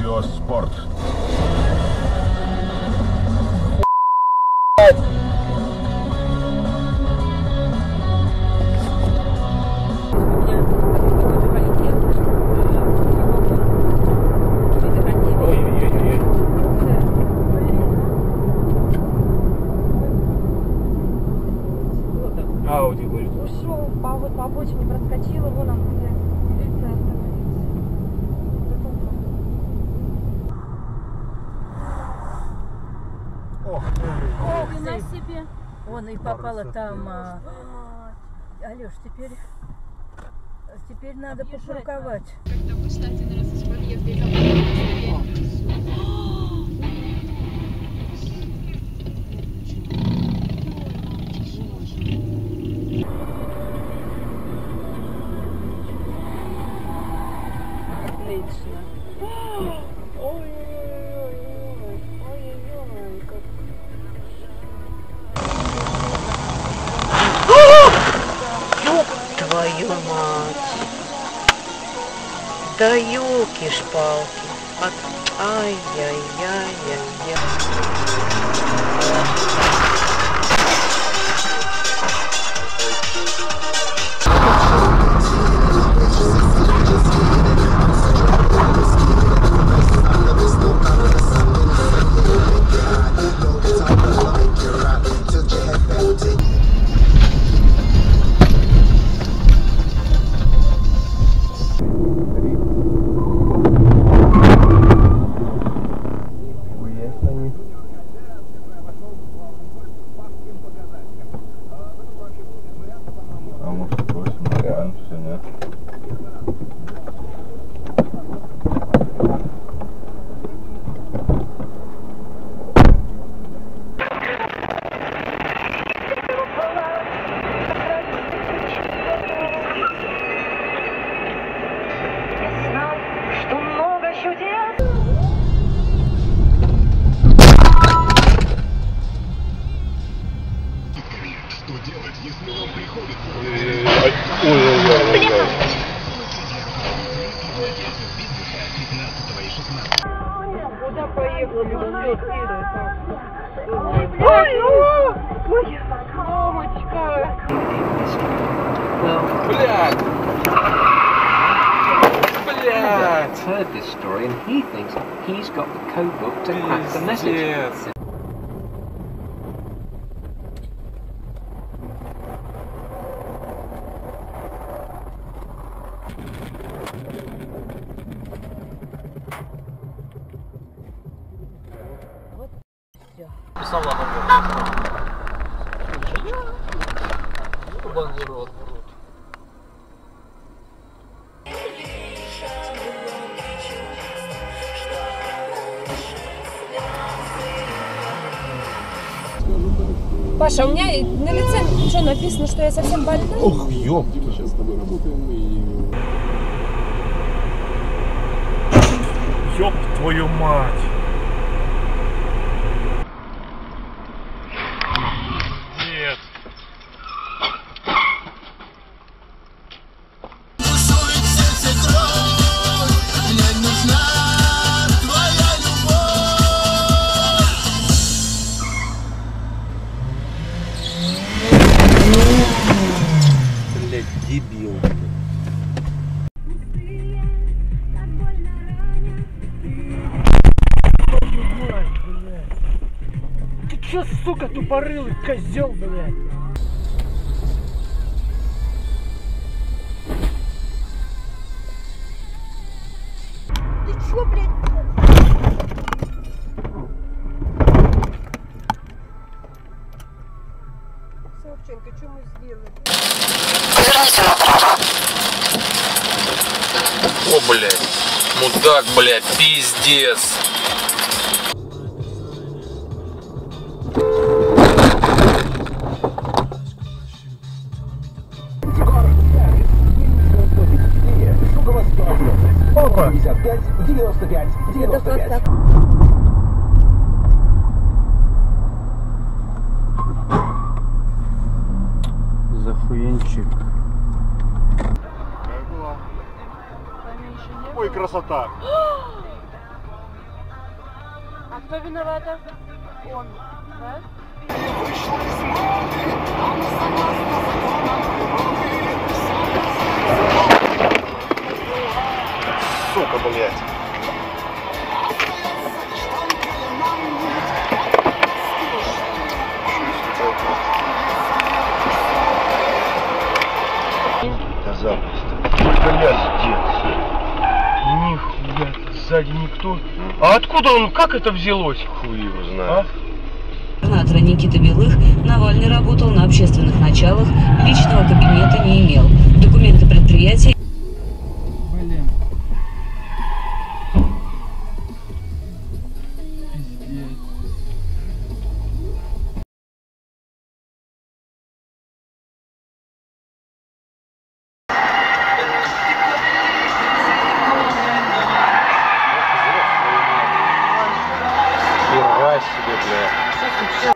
Велоспорт. Ауди будет. Ну все, по обочине проскочила, вон он где милиция остановилась. Ох, на себе. Вон и попала там. Алёш, теперь надо пошуруковать. Когда мы, кстати, на раз из подъезда и там Отлично. Ой-ой-ой, как... Ёб твою мать! Да ёлки-шпалки! Ай-яй-яй-яй-яй! А может бросим вариант, все, нет? Что много чудес! Что делать, если вам приходится? Куда поехали? Ой, ой, мамочка! Блядь! I've heard this story and he thinks he's got the code book to crack the message. Пиздец. Паша, у меня на лице что написано, что я совсем больна? Ох, ёб! Сейчас с тобой работаем и... Ёб твою мать! Нет. Блядь, дебил. Ты чё, сука, тупорылый козел, блядь? Ты чё, блядь? Савченко, что мы сделали? О, блядь. Мудак, блядь, пиздец. Опа! 55, 95, 95. Захуенчик. Ой, красота. Кто виновата? Он, да? Сука, блядь. Да запросто. Пиздец. Нихуя, сзади никто. А откуда он, как это взялось? Хуй его знает. Губернатора Никиты Белых Навальный работал на общественных началах, личного кабинета не имел. Документы предприятия... Блин. Хера себе, блядь.